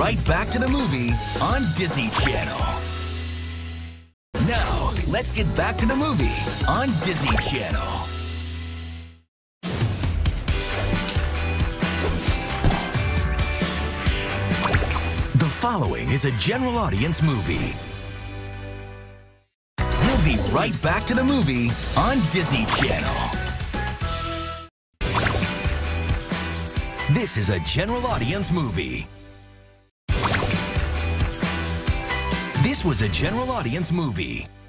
right back to the movie on Disney Channel. Now, let's get back to the movie on Disney Channel. The following is a general audience movie. We'll be right back to the movie on Disney Channel. This is a general audience movie. This was a general audience movie.